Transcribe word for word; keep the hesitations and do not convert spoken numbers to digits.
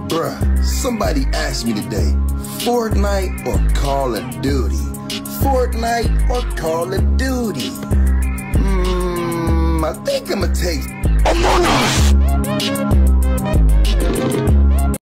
Bruh, somebody asked me today, Fortnite or Call of Duty? Fortnite or Call of Duty? Hmm, I think I'ma take